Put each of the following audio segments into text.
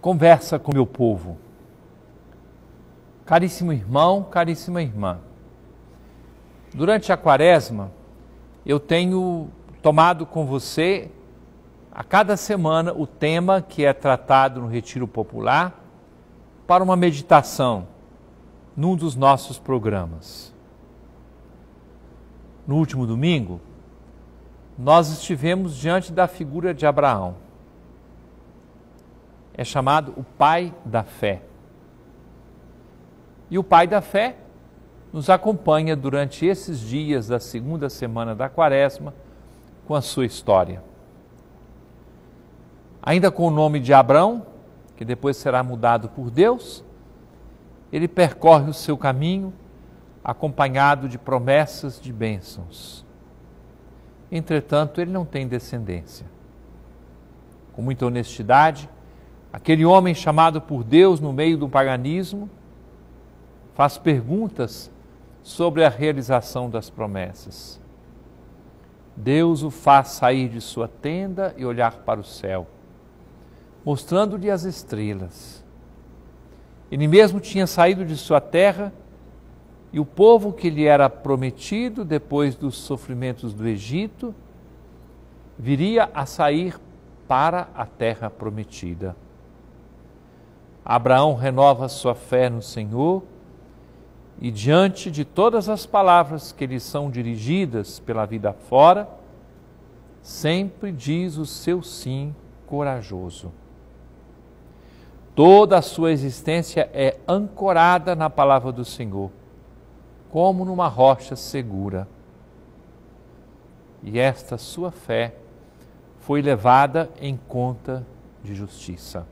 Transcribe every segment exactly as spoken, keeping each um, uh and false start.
Conversa com meu povo. Caríssimo irmão, caríssima irmã, durante a quaresma eu tenho tomado com você a cada semana o tema que é tratado no Retiro Popular para uma meditação num dos nossos programas. No último domingo, nós estivemos diante da figura de Abraão. É chamado o pai da fé. E o pai da fé nos acompanha durante esses dias da segunda semana da quaresma com a sua história. Ainda com o nome de Abrão, que depois será mudado por Deus, ele percorre o seu caminho acompanhado de promessas de bênçãos. Entretanto, ele não tem descendência. Com muita honestidade, aquele homem chamado por Deus no meio do paganismo faz perguntas sobre a realização das promessas. Deus o faz sair de sua tenda e olhar para o céu, mostrando-lhe as estrelas. Ele mesmo tinha saído de sua terra e o povo que lhe era prometido depois dos sofrimentos do Egito viria a sair para a terra prometida. Abraão renova sua fé no Senhor e, diante de todas as palavras que lhe são dirigidas pela vida fora, sempre diz o seu sim corajoso. Toda a sua existência é ancorada na palavra do Senhor, como numa rocha segura. E esta sua fé foi levada em conta de justiça.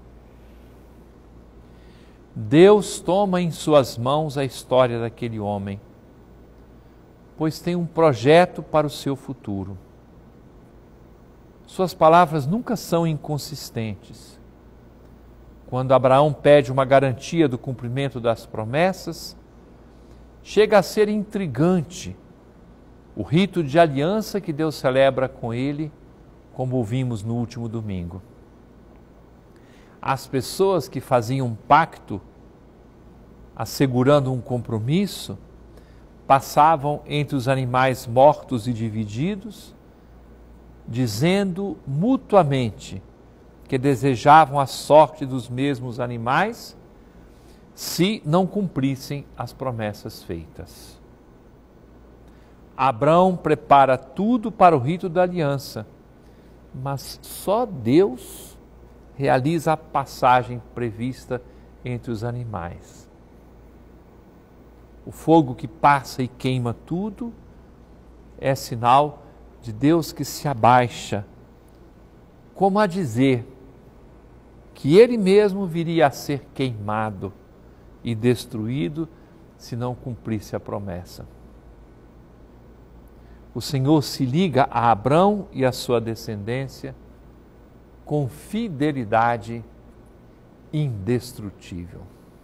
Deus toma em suas mãos a história daquele homem, pois tem um projeto para o seu futuro. Suas palavras nunca são inconsistentes. Quando Abraão pede uma garantia do cumprimento das promessas, chega a ser intrigante o rito de aliança que Deus celebra com ele, como ouvimos no último domingo. As pessoas que faziam um pacto, assegurando um compromisso, passavam entre os animais mortos e divididos, dizendo mutuamente que desejavam a sorte dos mesmos animais se não cumprissem as promessas feitas. Abrão prepara tudo para o rito da aliança, mas só Deus realiza a passagem prevista entre os animais. O fogo que passa e queima tudo é sinal de Deus que se abaixa, como a dizer que Ele mesmo viria a ser queimado e destruído se não cumprisse a promessa. O Senhor se liga a Abrão e a sua descendência com fidelidade indestrutível.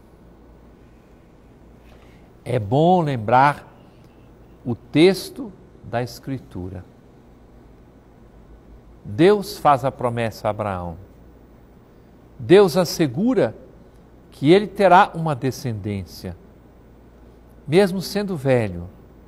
É bom lembrar o texto da Escritura. Deus faz a promessa a Abraão. Deus assegura que ele terá uma descendência, mesmo sendo velho.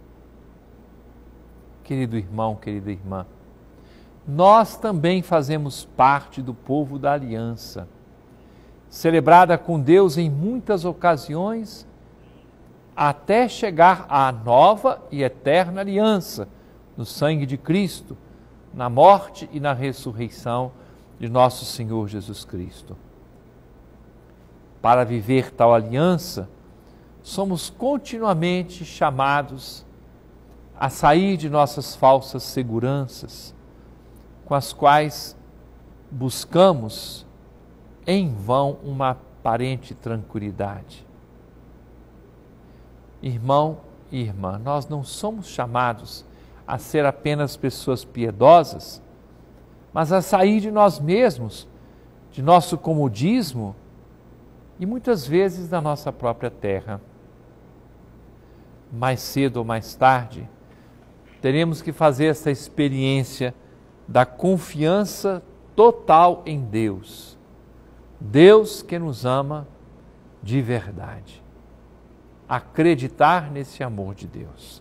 Querido irmão, querida irmã, nós também fazemos parte do povo da aliança, celebrada com Deus em muitas ocasiões, até chegar à nova e eterna aliança, no sangue de Cristo, na morte e na ressurreição de nosso Senhor Jesus Cristo. Para viver tal aliança, somos continuamente chamados a sair de nossas falsas seguranças, com as quais buscamos em vão uma aparente tranquilidade. Irmão e irmã, nós não somos chamados a ser apenas pessoas piedosas, mas a sair de nós mesmos, de nosso comodismo e muitas vezes da nossa própria terra. Mais cedo ou mais tarde, teremos que fazer essa experiência da confiança total em Deus, Deus que nos ama de verdade. Acreditar nesse amor de Deus.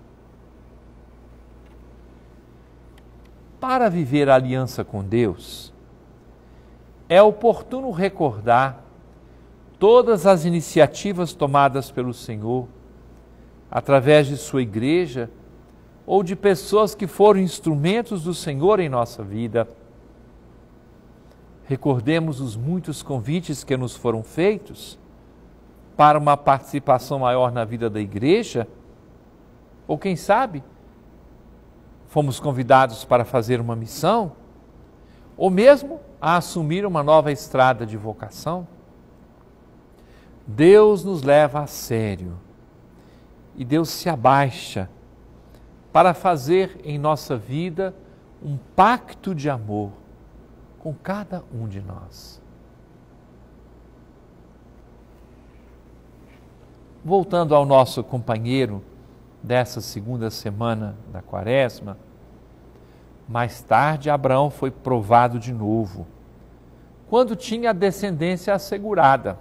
Para viver a aliança com Deus, é oportuno recordar todas as iniciativas tomadas pelo Senhor, através de sua igreja, ou de pessoas que foram instrumentos do Senhor em nossa vida. Recordemos os muitos convites que nos foram feitos para uma participação maior na vida da igreja, ou quem sabe, fomos convidados para fazer uma missão, ou mesmo a assumir uma nova estrada de vocação. Deus nos leva a sério e Deus se abaixa para fazer em nossa vida um pacto de amor com cada um de nós. Voltando ao nosso companheiro dessa segunda semana da Quaresma, mais tarde Abraão foi provado de novo, quando tinha a descendência assegurada.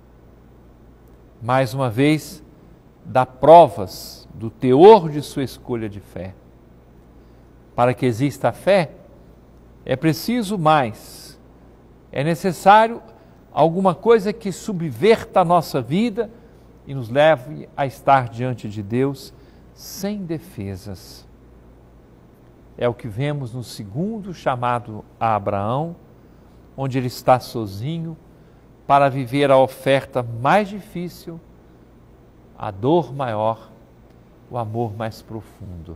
Mais uma vez, dá provas do teor de sua escolha de fé. Para que exista a fé, é preciso mais. É necessário alguma coisa que subverta a nossa vida e nos leve a estar diante de Deus sem defesas. É o que vemos no segundo chamado a Abraão, onde ele está sozinho para viver a oferta mais difícil, a dor maior, o amor mais profundo.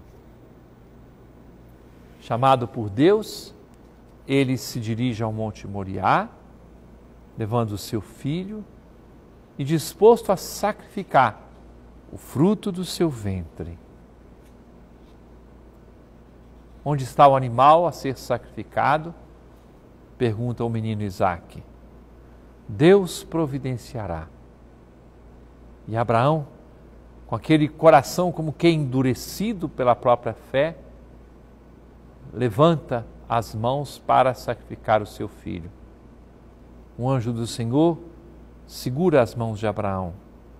Chamado por Deus, ele se dirige ao Monte Moriá, levando o seu filho e disposto a sacrificar o fruto do seu ventre. Onde está o animal a ser sacrificado? Pergunta o menino Isaque. Deus providenciará. E Abraão, com aquele coração como que endurecido pela própria fé, levanta as mãos para sacrificar o seu filho. Um anjo do Senhor segura as mãos de Abraão.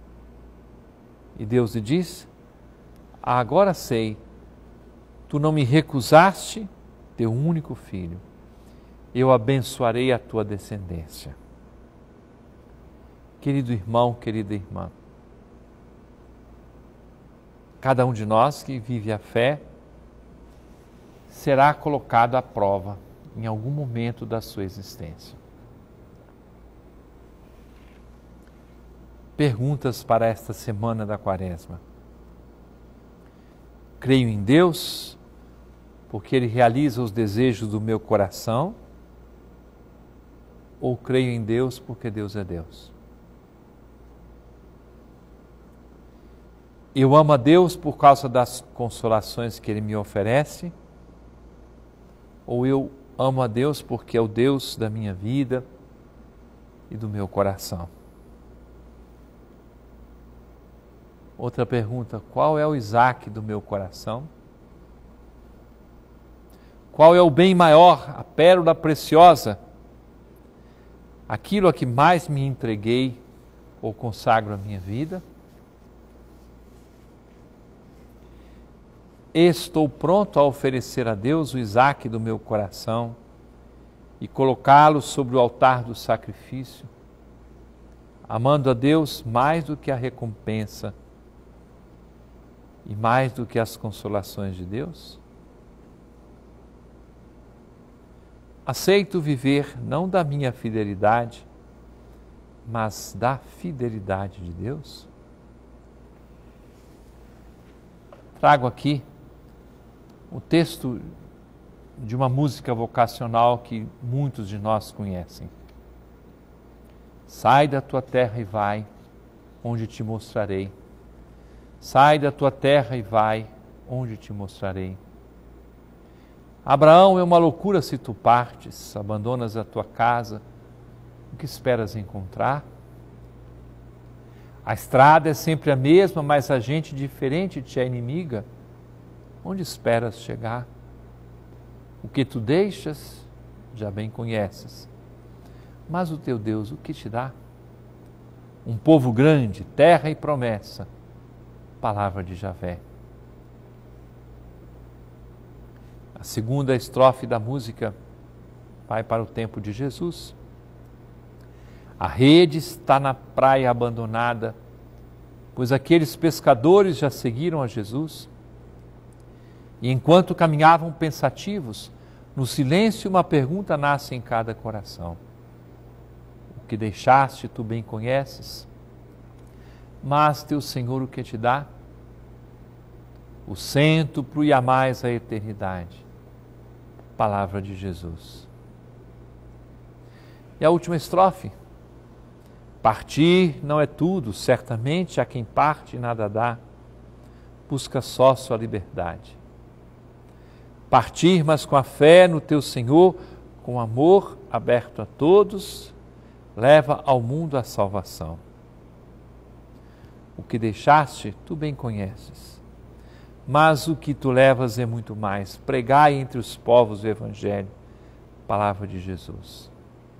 E Deus lhe diz: agora sei, tu não me recusaste teu único filho, eu abençoarei a tua descendência. Querido irmão, querida irmã, cada um de nós que vive a fé será colocado à prova em algum momento da sua existência. Perguntas para esta semana da Quaresma. Creio em Deus, porque Ele realiza os desejos do meu coração, ou creio em Deus porque Deus é Deus? Eu amo a Deus por causa das consolações que Ele me oferece, ou eu amo a Deus porque é o Deus da minha vida e do meu coração? Outra pergunta: qual é o Isaque do meu coração? Qual é o bem maior, a pérola preciosa? Aquilo a que mais me entreguei ou consagro a minha vida? Estou pronto a oferecer a Deus o Isaque do meu coração e colocá-lo sobre o altar do sacrifício, amando a Deus mais do que a recompensa e mais do que as consolações de Deus? Aceito viver não da minha fidelidade, mas da fidelidade de Deus? Trago aqui o texto de uma música vocacional que muitos de nós conhecem. Sai da tua terra e vai, onde te mostrarei. Sai da tua terra e vai, onde te mostrarei. Abraão, é uma loucura se tu partes, abandonas a tua casa, o que esperas encontrar? A estrada é sempre a mesma, mas a gente diferente te é inimiga. Onde esperas chegar? O que tu deixas, já bem conheces. Mas o teu Deus, o que te dá? Um povo grande, terra e promessa. Palavra de Javé. A segunda estrofe da música vai para o tempo de Jesus. A rede está na praia abandonada, pois aqueles pescadores já seguiram a Jesus. E enquanto caminhavam pensativos, no silêncio uma pergunta nasce em cada coração. O que deixaste, tu bem conheces, mas teu Senhor o que te dá? O cêntuplo e a mais a eternidade. Palavra de Jesus. E a última estrofe. Partir não é tudo, certamente a quem parte nada dá, busca só sua liberdade. Partir, mas com a fé no teu Senhor, com amor aberto a todos, leva ao mundo a salvação. O que deixaste, tu bem conheces, mas o que tu levas é muito mais. Pregai entre os povos o Evangelho, palavra de Jesus.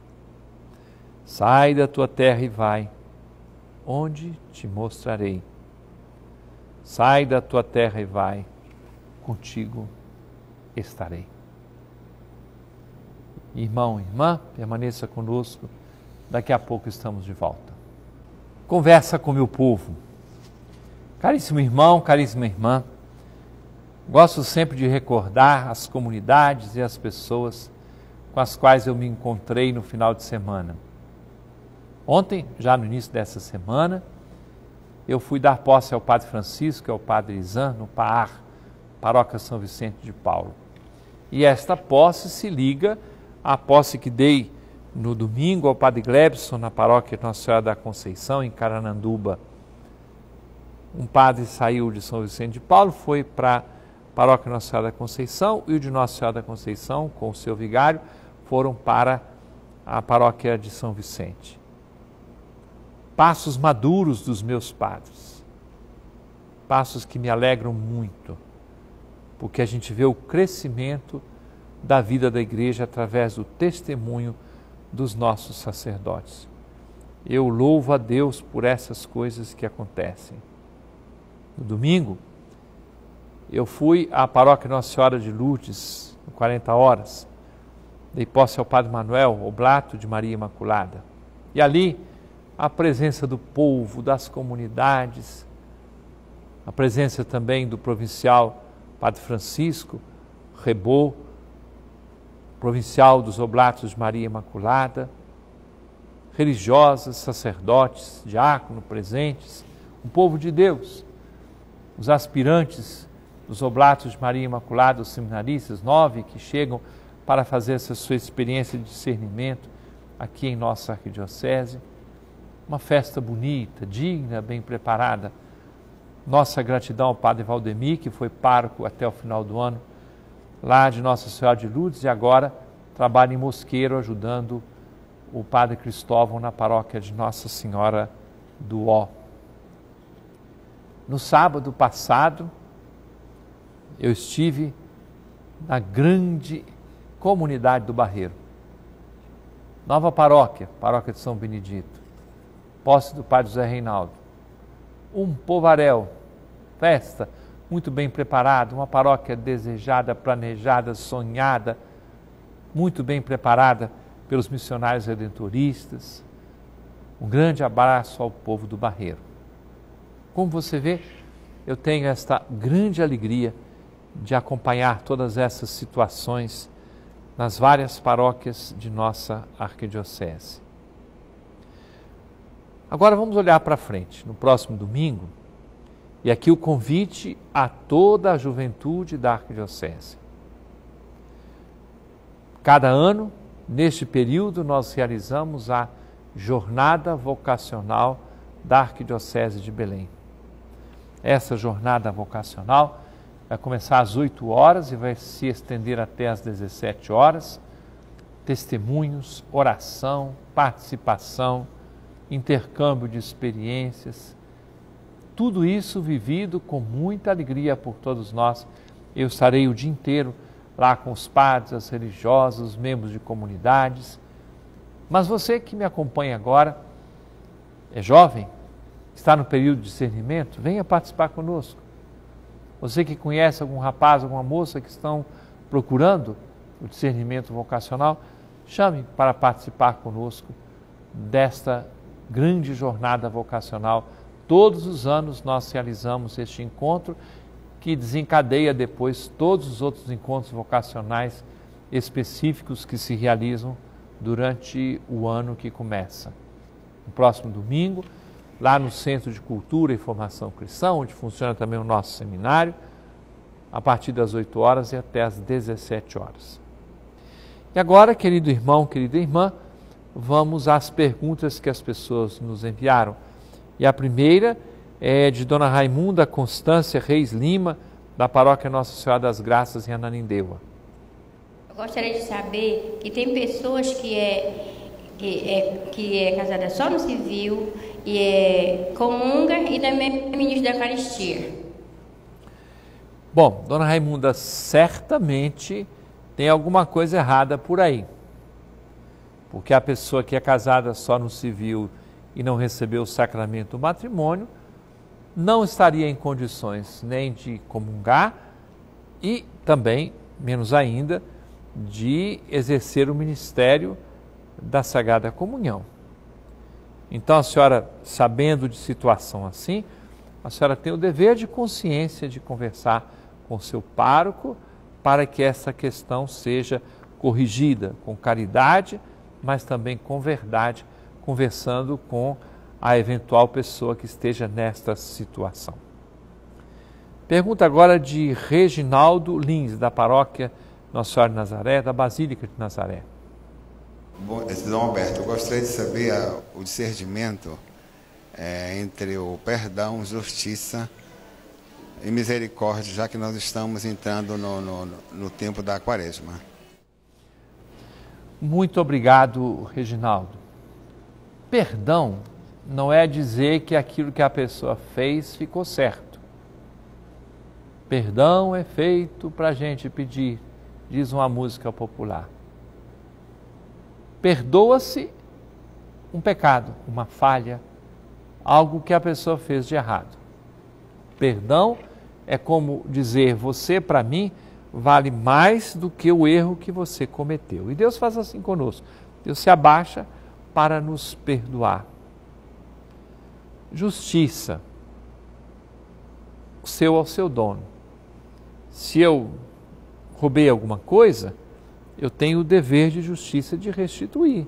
Sai da tua terra e vai, onde te mostrarei. Sai da tua terra e vai, contigo estarei. Irmão, irmã, permaneça conosco, daqui a pouco estamos de volta. Conversa com meu povo. Caríssimo irmão, caríssima irmã, gosto sempre de recordar as comunidades e as pessoas com as quais eu me encontrei no final de semana. Ontem, já no início dessa semana, eu fui dar posse ao Padre Francisco e ao Padre Izan, no P A A R, Paróquia São Vicente de Paulo. E esta posse se liga à posse que dei no domingo ao Padre Glebson, na Paróquia Nossa Senhora da Conceição, em Carananduba. Um padre saiu de São Vicente de Paulo, foi para a Paróquia Nossa Senhora da Conceição, e o de Nossa Senhora da Conceição, com o seu vigário, foram para a Paróquia de São Vicente. Passos maduros dos meus padres, passos que me alegram muito, porque a gente vê o crescimento da vida da igreja através do testemunho dos nossos sacerdotes. Eu louvo a Deus por essas coisas que acontecem. No domingo, eu fui à Paróquia Nossa Senhora de Lourdes, quarenta horas, dei posse ao Padre Manuel, oblato de Maria Imaculada. E ali, a presença do povo, das comunidades, a presença também do provincial Padre Francisco Rebô, provincial dos Oblatos de Maria Imaculada, religiosas, sacerdotes, diáconos presentes, um povo de Deus, os aspirantes dos Oblatos de Maria Imaculada, os seminaristas, nove que chegam para fazer essa sua experiência de discernimento aqui em nossa arquidiocese. Uma festa bonita, digna, bem preparada. Nossa gratidão ao Padre Valdemir, que foi pároco até o final do ano, lá de Nossa Senhora de Lourdes, e agora trabalha em Mosqueiro, ajudando o Padre Cristóvão na paróquia de Nossa Senhora do Ó. No sábado passado, eu estive na grande comunidade do Barreiro. Nova paróquia, paróquia de São Benedito. Posse do Padre José Reinaldo. Um povaréu, festa muito bem preparada, uma paróquia desejada, planejada, sonhada, muito bem preparada pelos missionários redentoristas. Um grande abraço ao povo do Barreiro. Como você vê, eu tenho esta grande alegria de acompanhar todas essas situações nas várias paróquias de nossa arquidiocese. Agora vamos olhar para frente, no próximo domingo, e aqui o convite a toda a juventude da arquidiocese. Cada ano, neste período, nós realizamos a Jornada Vocacional da Arquidiocese de Belém. Essa jornada vocacional vai começar às oito horas e vai se estender até às dezessete horas. Testemunhos, oração, participação, intercâmbio de experiências, tudo isso vivido com muita alegria por todos nós. Eu estarei o dia inteiro lá com os padres, as religiosas, os membros de comunidades, Mas você que me acompanha agora, é jovem, está no período de discernimento, venha participar conosco. Você que conhece algum rapaz, alguma moça que estão procurando o discernimento vocacional, chame para participar conosco desta grande jornada vocacional. Todos os anos nós realizamos este encontro que desencadeia depois todos os outros encontros vocacionais específicos que se realizam durante o ano que começa. No próximo domingo, lá no Centro de Cultura e Formação Cristã, onde funciona também o nosso seminário, a partir das oito horas e até às dezessete horas. E agora, querido irmão, querida irmã, vamos às perguntas que as pessoas nos enviaram. E a primeira é de Dona Raimunda Constância Reis Lima, da Paróquia Nossa Senhora das Graças em Ananindeua. Eu gostaria de saber que tem pessoas que é, que é, que é casada só no civil e é comunga e também é ministro da Eucaristia. Bom, Dona Raimunda, certamente tem alguma coisa errada por aí. Porque a pessoa que é casada só no civil e não recebeu o sacramento do matrimônio, não estaria em condições nem de comungar e também, menos ainda, de exercer o ministério da Sagrada Comunhão. Então a senhora, sabendo de situação assim, a senhora tem o dever de consciência de conversar com o seu pároco para que essa questão seja corrigida com caridade, mas também com verdade, conversando com a eventual pessoa que esteja nesta situação. Pergunta agora de Reginaldo Lins, da Paróquia Nossa Senhora de Nazaré, da Basílica de Nazaré. Bom, Dom Alberto, eu gostaria de saber a, o discernimento é, entre o perdão, justiça e misericórdia, já que nós estamos entrando no, no, no tempo da Quaresma. Muito obrigado, Reginaldo. Perdão não é dizer que aquilo que a pessoa fez ficou certo. Perdão é feito para a gente pedir, diz uma música popular. Perdoa-se um pecado, uma falha, algo que a pessoa fez de errado. Perdão é como dizer, você para mim vale mais do que o erro que você cometeu. E Deus faz assim conosco. Deus se abaixa para nos perdoar. Justiça. O seu ao seu dono. Se eu roubei alguma coisa, eu tenho o dever de justiça de restituir.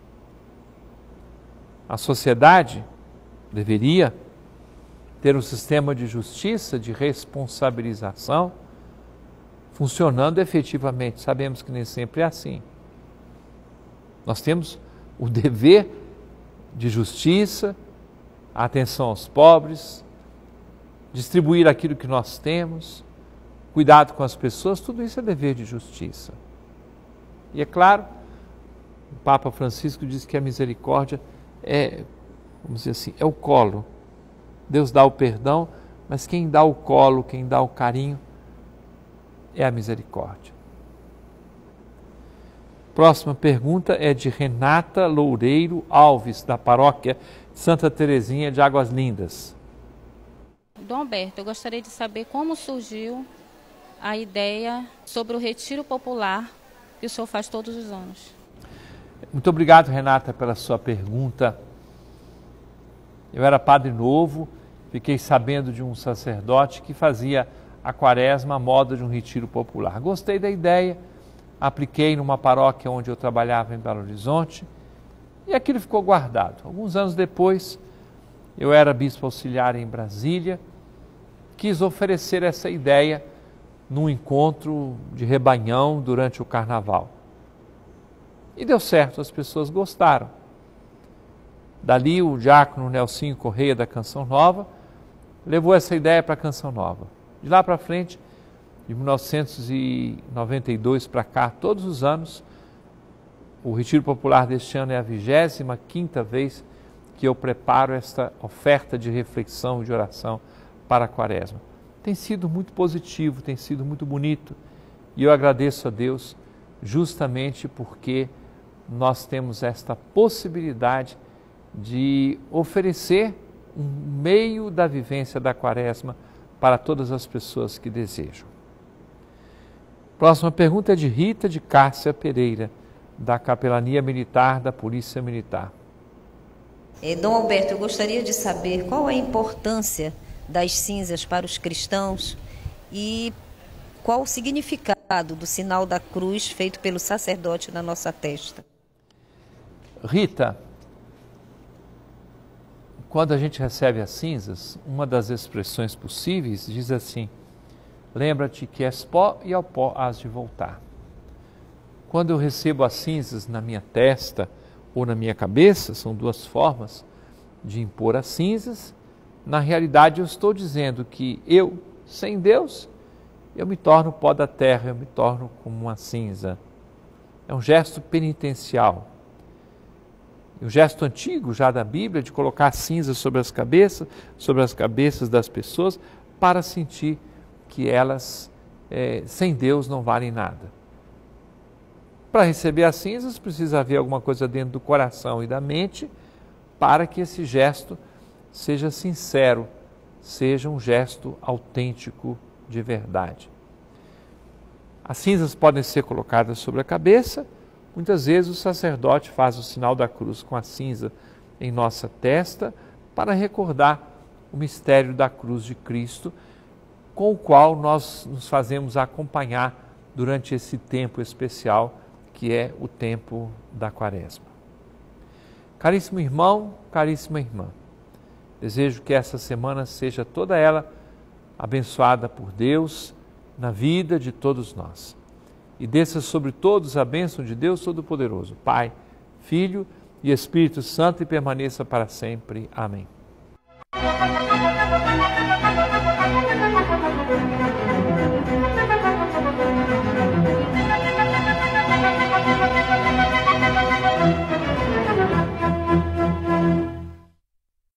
A sociedade deveria ter um sistema de justiça, de responsabilização, funcionando efetivamente. Sabemos que nem sempre é assim. Nós temos o dever de justiça, atenção aos pobres, distribuir aquilo que nós temos, cuidado com as pessoas, tudo isso é dever de justiça. E é claro, o Papa Francisco diz que a misericórdia é, vamos dizer assim, é o colo. Deus dá o perdão, mas quem dá o colo, quem dá o carinho, é a misericórdia. Próxima pergunta é de Renata Loureiro Alves, da Paróquia Santa Terezinha de Águas Lindas. Dom Alberto, eu gostaria de saber como surgiu a ideia sobre o retiro popular que o senhor faz todos os anos. Muito obrigado, Renata, pela sua pergunta. Eu era padre novo, fiquei sabendo de um sacerdote que fazia a quaresma à moda de um retiro popular. Gostei da ideia, apliquei numa paróquia onde eu trabalhava em Belo Horizonte e aquilo ficou guardado. Alguns anos depois, eu era bispo auxiliar em Brasília, quis oferecer essa ideia num encontro de rebanhão durante o carnaval. E deu certo, as pessoas gostaram. Dali o diácono Nelsinho Correia da Canção Nova levou essa ideia para a Canção Nova. De lá para frente, de mil novecentos e noventa e dois para cá, todos os anos, o Retiro Popular deste ano é a vigésima quinta vez que eu preparo esta oferta de reflexão e de oração para a Quaresma. Tem sido muito positivo, tem sido muito bonito e eu agradeço a Deus justamente porque nós temos esta possibilidade de oferecer um meio da vivência da Quaresma para todas as pessoas que desejam. Próxima pergunta é de Rita de Cássia Pereira, da Capelania Militar da Polícia Militar. É, Dom Alberto, eu gostaria de saber qual a importância das cinzas para os cristãos e qual o significado do sinal da cruz feito pelo sacerdote na nossa testa. Rita, quando a gente recebe as cinzas, uma das expressões possíveis diz assim: lembra-te que és pó e ao pó hás de voltar. Quando eu recebo as cinzas na minha testa ou na minha cabeça, são duas formas de impor as cinzas, na realidade eu estou dizendo que eu, sem Deus, eu me torno pó da terra, eu me torno como uma cinza. É um gesto penitencial. E o gesto antigo já da Bíblia de colocar cinzas sobre as cabeças, sobre as cabeças das pessoas, para sentir que elas, é, sem Deus, não valem nada. Para receber as cinzas, precisa haver alguma coisa dentro do coração e da mente para que esse gesto seja sincero, seja um gesto autêntico de verdade. As cinzas podem ser colocadas sobre a cabeça. Muitas vezes o sacerdote faz o sinal da cruz com a cinza em nossa testa para recordar o mistério da cruz de Cristo, com o qual nós nos fazemos acompanhar durante esse tempo especial que é o tempo da Quaresma. Caríssimo irmão, caríssima irmã, desejo que essa semana seja toda ela abençoada por Deus na vida de todos nós. E desça sobre todos a bênção de Deus Todo-Poderoso, Pai, Filho e Espírito Santo, e permaneça para sempre. Amém.